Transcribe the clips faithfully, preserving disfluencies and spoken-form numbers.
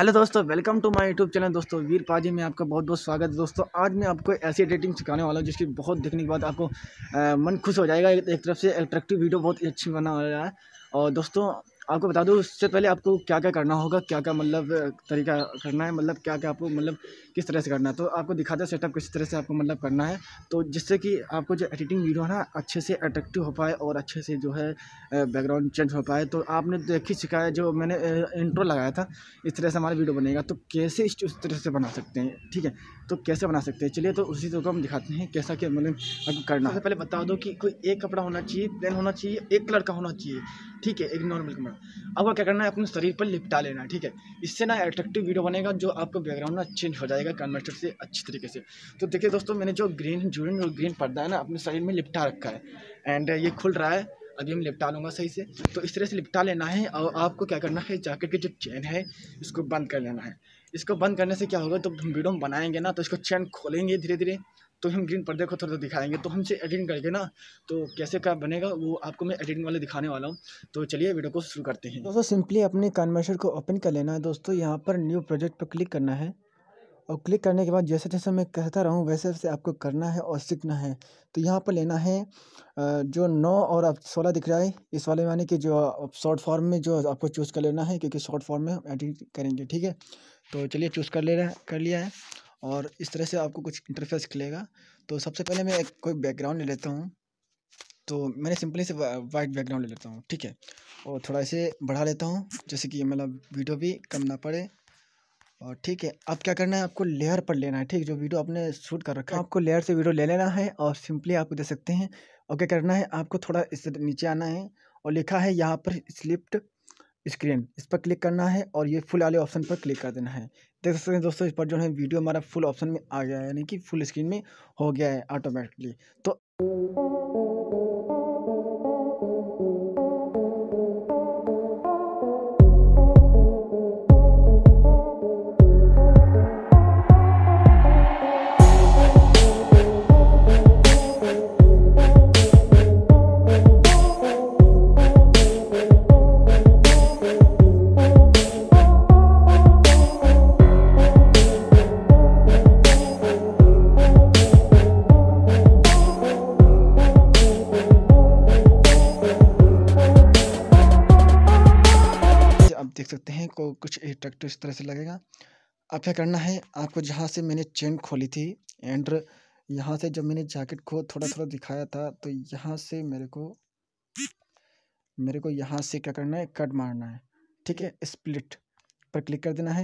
Hello दोस्तों, welcome to my YouTube channel. दोस्तों वीर पाजी में आपका बहुत बहुत स्वागत है। दोस्तों आज मैं आपको ऐसी एडिटिंग सिखाने वाला हूँ जिसकी बहुत देखने के बाद आपको आ, मन खुश हो जाएगा। एक, एक तरफ से अट्रैक्टिव वीडियो बहुत ही अच्छी बना हो रहा है। और दोस्तों आपको बता दूँ, उससे पहले आपको क्या क्या करना होगा, क्या क्या मतलब तरीका करना है, मतलब क्या क्या आपको मतलब किस तरह से करना है, तो आपको दिखाते हैं सेटअप किस तरह से आपको मतलब करना है, तो जिससे कि आपको जो एडिटिंग वीडियो है ना अच्छे से अट्रैक्टिव हो पाए और अच्छे से जो है बैकग्राउंड चेंज हो पाए। तो आपने देखी सिखाया जो मैंने इंट्रो लगाया था, इस तरह से हमारा वीडियो बनेगा। तो कैसे इस उस तरह से बना सकते हैं, ठीक है, तो कैसे बना सकते हैं, चलिए तो उसी को हम दिखाते हैं कैसा क्या मतलब आपको करना है। पहले बता दो कि कोई एक कपड़ा होना चाहिए, प्लेन होना चाहिए, एक कलर का होना चाहिए, ठीक है, एक नॉर्मल कपड़ा। आपको क्या करना है, अपने शरीर पर लिपटा लेना है, ठीक है। इससे ना अट्रैक्टिव वीडियो बनेगा, जो आपको बैकग्राउंड ना चेंज हो जाएगा कन्वर्टर से अच्छी तरीके से। तो देखिए दोस्तों, मैंने जो ग्रीन जो ग्रीन पर्दा है ना अपने शरीर में लिपटा रखा है, एंड ये खुल रहा है। अभी मैं लिपटा लूँगा सही से। तो इस तरह से लिपटा लेना है और आपको क्या करना है, जैकेट की जो चेन है इसको बंद कर लेना है। इसको बंद करने से क्या होगा, तो हम वीडियो में बनाएंगे ना तो इसको चेन खोलेंगे धीरे धीरे, तो हम ग्रीन पर्दे को थोड़ा दिखाएंगे, तो हमसे एडिटिंग करके ना तो कैसे क्या बनेगा वो आपको मैं एडिटिंग वाले दिखाने वाला हूँ। तो चलिए वीडियो को शुरू करते हैं। दोस्तों सिंपली अपने कन्वर्टर को ओपन कर लेना है। दोस्तों यहाँ पर न्यू प्रोजेक्ट पर क्लिक करना है, और क्लिक करने के बाद जैसे जैसे मैं कहता रहूँ वैसे वैसे आपको करना है और सीखना है। तो यहाँ पर लेना है जो नौ और अब सोलह दिख रहा है, इस वाले यानी कि जो शॉर्ट फॉर्म में जो आपको चूज़ कर लेना है, क्योंकि शॉर्ट फॉर्म में हम एडिट करेंगे, ठीक है। तो चलिए चूज़ कर ले रहा कर लिया है, और इस तरह से आपको कुछ इंटरफेस खुलेगा। तो सबसे पहले मैं एक कोई बैकग्राउंड ले लेता हूँ। तो मैंने सिंपली से वाइट बैकग्राउंड ले लेता हूँ, ठीक है, और थोड़ा इसे बढ़ा लेता हूँ जैसे कि मतलब वीडियो भी कम ना पड़े। और ठीक है, अब क्या करना है, आपको लेयर पर लेना है, ठीक, जो वीडियो आपने शूट कर रखा है आपको लेयर से वीडियो ले लेना है, और सिंपली आपको दे सकते हैं। और क्या करना है, आपको थोड़ा इस नीचे आना है, और लिखा है यहाँ पर स्लिप्ट स्क्रीन, इस पर क्लिक करना है, और ये फुल वाले ऑप्शन पर क्लिक कर देना है। देख सकते हैं दोस्तों, इस पर जो है वीडियो हमारा फुल ऑप्शन में आ गया है, यानी कि फुल स्क्रीन में हो गया है ऑटोमेटिकली। तो देख सकते हैं को कुछ अट्रैक्टिव इस तरह से लगेगा। अब क्या करना है, आपको जहाँ से मैंने चेन खोली थी एंड यहाँ से जब मैंने जैकेट को थोड़ा थोड़ा दिखाया था, तो यहाँ से मेरे को मेरे को यहाँ से क्या करना है, कट मारना है, ठीक है। स्प्लिट पर क्लिक कर देना है,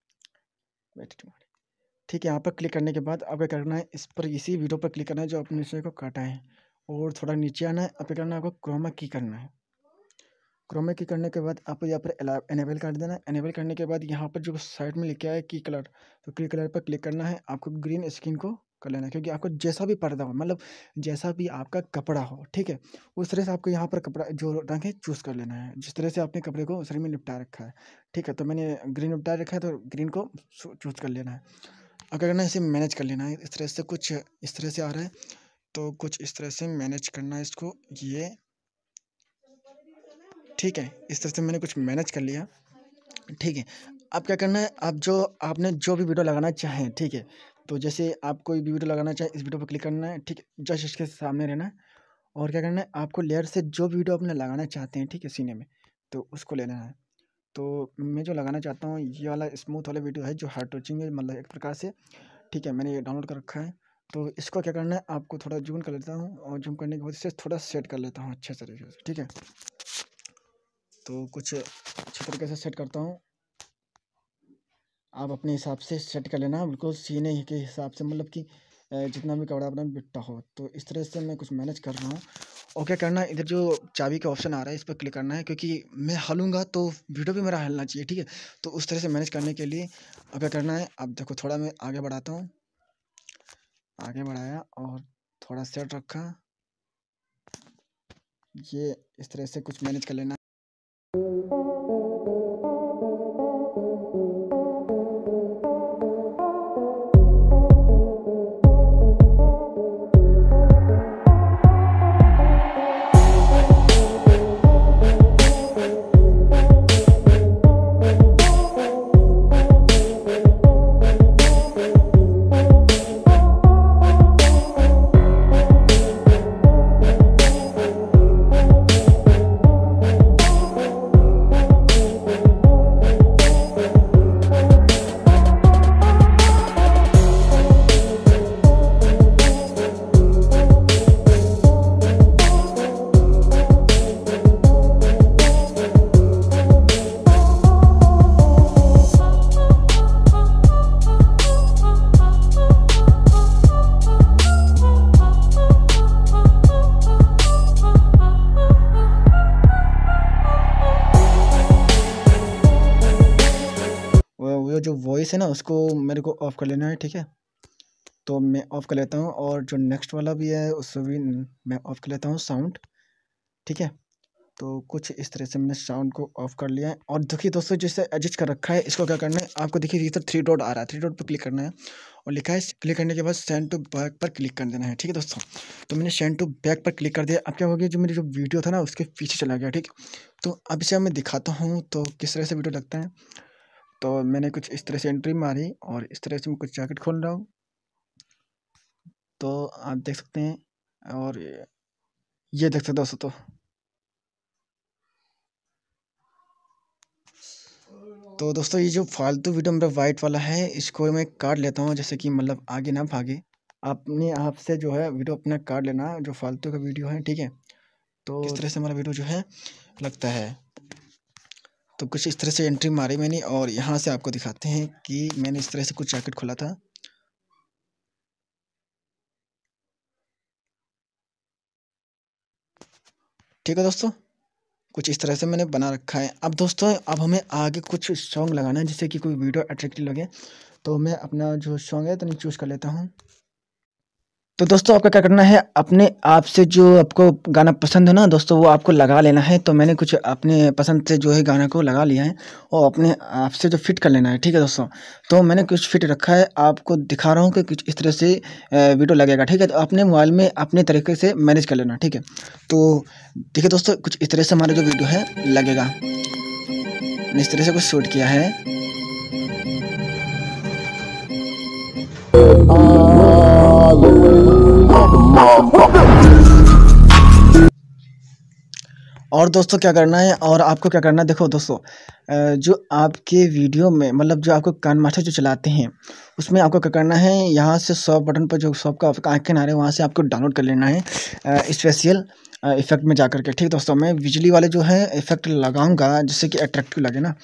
ठीक है। यहाँ पर क्लिक करने के बाद अब क्या करना है, इस पर इसी वीडियो पर क्लिक करना है जो अपने से को काटा है, और थोड़ा नीचे आना है। अब क्या करना है, आपको क्रोमा की करना है। क्रोमा की करने के बाद आपको यहाँ पर एनेबल कर देना है। एनेबल करने के बाद यहाँ पर जो साइड में लिखा है की कलर, तो की कलर पर क्लिक करना है। आपको ग्रीन स्क्रीन को कर लेना है, क्योंकि आपको जैसा भी पर्दा हो, मतलब जैसा भी आपका कपड़ा हो, ठीक है, उस तरह से आपको यहाँ पर कपड़ा जो रंग है चूज़ कर लेना है, जिस तरह से आपने कपड़े को शरीर में निपटा रखा है, ठीक है। तो मैंने ग्रीन निपटा रखा है, तो ग्रीन को चूज़ कर लेना है। अगर करना है इसे मैनेज कर लेना है, इस तरह से कुछ इस तरह से आ रहा है, तो कुछ इस तरह से मैनेज करना है इसको, ये ठीक है। इस तरह से मैंने कुछ मैनेज कर लिया, ठीक है। अब क्या करना है, आप जो आपने जो भी वीडियो लगाना चाहें, ठीक है, तो जैसे आप कोई भी वीडियो लगाना चाहें, इस वीडियो पर क्लिक करना है, ठीक है, जस्ट इसके सामने रहना है, और क्या करना है, आपको लेयर से जो वीडियो अपने लगाना चाहते हैं, ठीक है, सीने में, तो उसको ले लेना है। तो मैं जो लगाना चाहता हूँ ये वाला स्मूथ वाला वीडियो है, जो हार्ड टचिंग है, मतलब एक प्रकार से, ठीक है, मैंने ये डाउनलोड कर रखा है। तो इसको क्या करना है, आपको थोड़ा जूम कर लेता हूँ, और जूम करने के बाद इसे थोड़ा सेट कर लेता हूँ अच्छे तरीके से, ठीक है। तो कुछ अच्छे तरीके से सेट करता हूँ, आप अपने हिसाब से सेट कर लेना, बिल्कुल सीने के हिसाब से, मतलब कि जितना भी कपड़ा अपना बिकता हो। तो इस तरह से मैं कुछ मैनेज कर रहा हूँ। और क्या करना है, इधर जो चाबी का ऑप्शन आ रहा है इस पर क्लिक करना है, क्योंकि मैं हलूँगा तो वीडियो भी मेरा हिलना चाहिए, ठीक है। तो उस तरह से मैनेज करने के लिए अब क्या करना है, अब देखो थोड़ा मैं आगे बढ़ाता हूँ, आगे बढ़ाया और थोड़ा सेट रखा, ये इस तरह से कुछ मैनेज कर लेना। जो वॉइस है ना उसको मेरे को ऑफ़ कर लेना है, ठीक है। तो मैं ऑफ़ कर लेता हूँ और जो नेक्स्ट वाला भी है उसको भी मैं ऑफ़ कर लेता हूँ साउंड, ठीक है। तो कुछ इस तरह से मैंने साउंड को ऑफ़ कर लिया है। और देखिए दोस्तों, जैसे एडजस्ट कर रखा है, इसको क्या करना है आपको, देखिए इधर थ्री डॉट आ रहा है, थ्री डॉट पर क्लिक करना है और लिखा है क्लिक करने के बाद सेंड टू बैक पर क्लिक कर देना है, ठीक है दोस्तों। तो मैंने सेंड टू बैक पर क्लिक कर दिया। अब क्या हो गया, जो मेरी जो वीडियो था ना उसके पीछे चला गया, ठीक। तो अब इसे मैं दिखाता हूँ तो किस तरह से वीडियो लगता है। तो मैंने कुछ इस तरह से एंट्री मारी और इस तरह से मैं कुछ जैकेट खोल रहा हूँ, तो आप देख सकते हैं। और ये देख सकते हो दोस्तों। तो तो दोस्तों, ये जो फालतू वीडियो मेरा वाइट वाला है इसको मैं काट लेता हूँ, जैसे कि मतलब आगे ना भागे। अपने आप से जो है वीडियो अपना काट लेना जो फालतू का वीडियो है, ठीक है। तो इस तरह से हमारा वीडियो जो है लगता है। तो कुछ इस तरह से एंट्री मारी मैंने और यहाँ से आपको दिखाते हैं कि मैंने इस तरह से कुछ जैकेट खोला था। ठीक है दोस्तों, कुछ इस तरह से मैंने बना रखा है। अब दोस्तों, अब हमें आगे कुछ सॉन्ग लगाना है जिससे कि कोई वीडियो अट्रैक्टिव लगे। तो मैं अपना जो सॉन्ग है तो मैं चूज़ कर लेता हूँ। तो दोस्तों, आपको क्या करना है, अपने आप से जो आपको गाना पसंद है ना दोस्तों, वो आपको लगा लेना है। तो मैंने कुछ अपने पसंद से जो है गाना को लगा लिया है और अपने आप से जो फिट कर लेना है, ठीक है दोस्तों। तो मैंने कुछ फिट रखा है, आपको दिखा रहा हूँ कि कुछ इस तरह से वीडियो लगेगा, ठीक है। तो अपने मोबाइल में अपने तरीके से मैनेज कर लेना, ठीक है। तो देखिए दोस्तों, कुछ इस तरह से हमारा जो वीडियो है लगेगा। मैंने इस तरह से कुछ शूट किया है। और दोस्तों क्या करना है, और आपको क्या करना है, देखो दोस्तों, जो आपके वीडियो में मतलब जो आपको कान मास्टर जो चलाते हैं उसमें आपको क्या करना है, यहाँ से सॉफ्ट बटन पर जो सॉफ्ट का आइकन आ रहा है वहाँ से आपको डाउनलोड कर लेना है स्पेशल इफेक्ट में जाकर के, ठीक दोस्तों। मैं बिजली वाले जो है इफेक्ट लगाऊंगा जिससे कि अट्रैक्टिव लगे ना।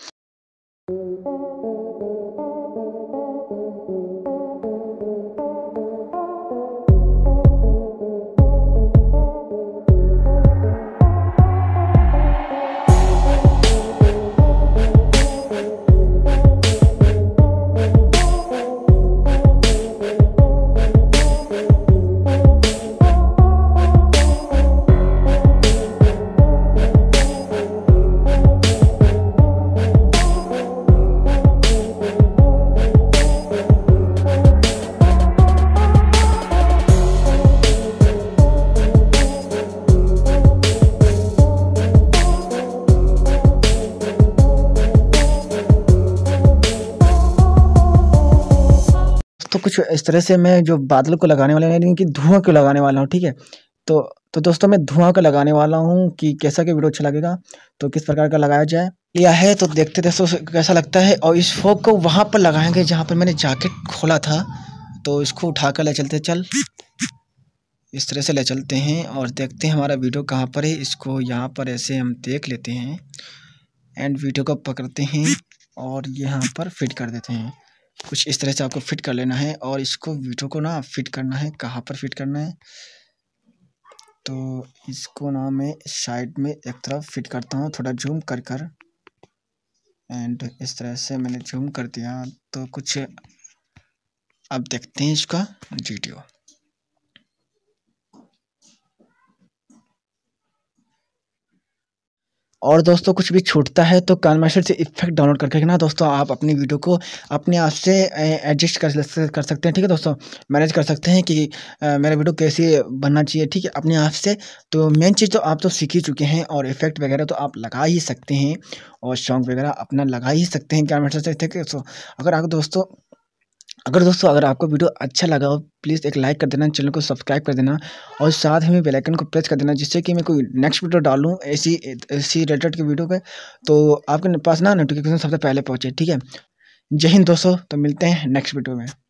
तो कुछ इस तरह से मैं जो बादल को लगाने वाला हूँ, यानी कि धुआं को लगाने वाला हूँ, ठीक है। तो तो दोस्तों, मैं धुआं का लगाने वाला हूँ कि कैसा कि वीडियो अच्छा लगेगा, तो किस प्रकार का लगाया जाए लिया है। तो देखते दोस्तों कैसा लगता है। और इस फॉग को वहाँ पर लगाएंगे जहाँ पर मैंने जैकेट खोला था। तो इसको उठा कर ले चलते, चल इस तरह से ले चलते हैं और देखते हैं हमारा वीडियो कहाँ पर है। इसको यहाँ पर ऐसे हम देख लेते हैं एंड वीडियो को पकड़ते हैं और यहाँ पर फिट कर देते हैं। कुछ इस तरह से आपको फिट कर लेना है और इसको वीडियो को ना फिट करना है। कहाँ पर फिट करना है, तो इसको ना मैं साइड में एक तरफ फिट करता हूँ, थोड़ा जूम कर कर एंड इस तरह से मैंने जूम कर दिया। तो कुछ अब देखते हैं इसका वीडियो। और दोस्तों, कुछ भी छूटता है तो कान मास्टर से इफेक्ट डाउनलोड करके ना दोस्तों आप अपनी वीडियो को अपने आप से एडजस्ट कर कर सकते हैं, ठीक है दोस्तों। मैनेज कर सकते हैं कि आ, मेरा वीडियो कैसे बनना चाहिए, ठीक है, अपने आप से। तो मेन चीज़ तो आप तो सीख ही चुके हैं और इफेक्ट वगैरह तो आप लगा ही सकते हैं और सॉन्ग वगैरह अपना लगा ही सकते हैं कान मास्टर से, ठीक है। तो अगर आप दोस्तों अगर दोस्तों अगर आपको वीडियो अच्छा लगा हो, प्लीज़ एक लाइक कर देना, चैनल को सब्सक्राइब कर देना और साथ ही में बेल आइकन को प्रेस कर देना, जिससे कि मैं कोई नेक्स्ट वीडियो डालूँ ऐसी ऐसी रिलेटेड की वीडियो पे तो आपके पास ना नोटिफिकेशन सबसे पहले पहुँचे, ठीक है। जय हिंद दोस्तों, तो मिलते हैं नेक्स्ट वीडियो में।